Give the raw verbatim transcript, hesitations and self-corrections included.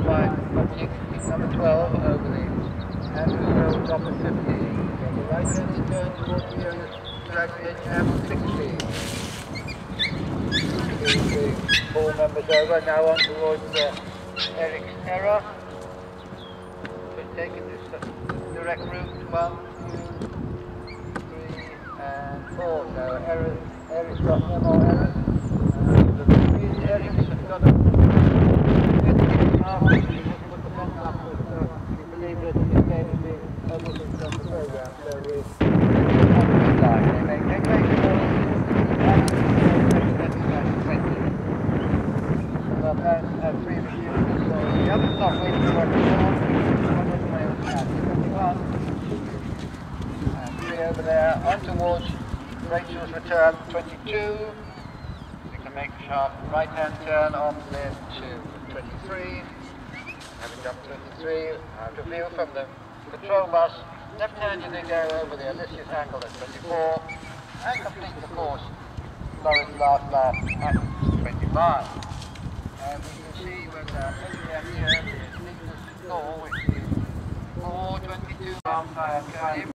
by object number twelve over the Andrews Road top of fifty. From the right hand turn towards the area track edge M sixty. The four members over, now on towards uh, Eric's Error. So taking this direct route one, two, three and four. So errors, Eric's got no more errors. Uh, the Eric's has got a half inch, he doesn't put the pen upwards, so we believe that he's going to be overlooked on the program. So we on the line. They make they make it all well, and, and previous years, so the other stuff waiting for what we're on, one is my own cat, twenty-one, and three over there, on towards Rachel's return, twenty-two, we can make a sharp right hand turn on there to twenty-three, having done twenty-three, out of view from the control bus, left handed they go over there, this is angled at twenty-four, and complete the course, Lawrence last lap at twenty-five. And we can see when the engineer here is Nicholas Law, which is four twenty-two.